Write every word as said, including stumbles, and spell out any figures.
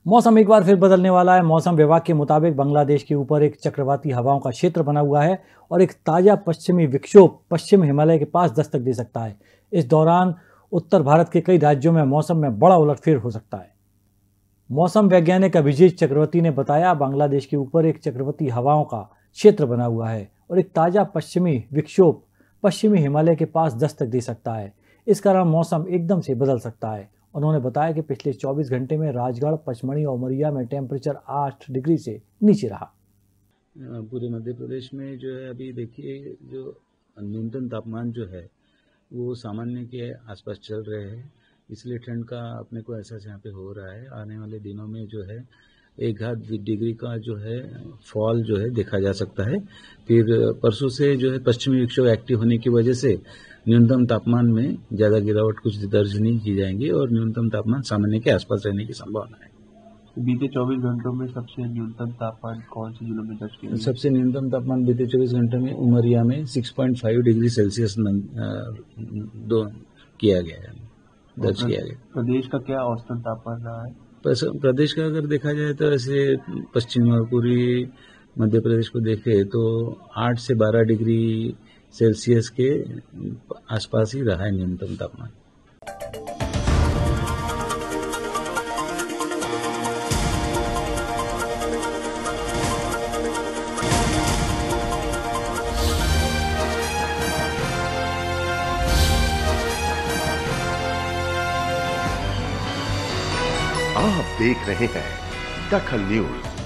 मौसम एक बार फिर बदलने वाला है। मौसम विभाग के मुताबिक बांग्लादेश के ऊपर एक चक्रवाती हवाओं का क्षेत्र बना हुआ है और एक ताज़ा पश्चिमी विक्षोभ पश्चिम हिमालय के पास दस्तक दे सकता है। इस दौरान उत्तर भारत के कई राज्यों में मौसम में बड़ा उलटफेर हो सकता है। मौसम वैज्ञानिक अभिजीत चक्रवर्ती ने बताया, बांग्लादेश के ऊपर एक चक्रवाती हवाओं का क्षेत्र बना हुआ है और एक ताज़ा पश्चिमी विक्षोभ पश्चिमी हिमालय के पास दस्तक दे सकता है। इस कारण मौसम एकदम से बदल सकता है। उन्होंने बताया कि पिछले चौबीस घंटे में राजगढ़, पचमढ़ी और उमरिया में टेम्परेचर आठ डिग्री से नीचे रहा। पूरे मध्य प्रदेश में जो है अभी देखिए, जो न्यूनतम तापमान जो है वो सामान्य के आसपास चल रहे हैं, इसलिए ठंड का अपने को एहसास यहाँ पे हो रहा है। आने वाले दिनों में जो है एक आध डिग्री का जो है फॉल जो है देखा जा सकता है। फिर परसों से जो है पश्चिमी विक्षोभ एक्टिव होने की वजह से न्यूनतम तापमान में ज़्यादा गिरावट कुछ दर्ज नहीं की जाएंगी और न्यूनतम तापमान सामान्य के आसपास रहने की संभावना है। बीते चौबीस घंटों में सबसे न्यूनतम तापमान कौन से जिलों में दर्ज किया गया? सबसे न्यूनतम तापमान बीते चौबीस घंटे में उमरिया में छह पॉइंट पाँच डिग्री सेल्सियस दो किया गया है, दर्ज किया गया। प्रदेश का क्या औसतन तापमान रहा है? प्रदेश का अगर देखा जाए तो ऐसे पश्चिम और पूर्वी मध्य प्रदेश को देखे तो आठ से बारह डिग्री सेल्सियस के आसपास ही रहा है न्यूनतम तापमान। आप देख रहे हैं दखल न्यूज।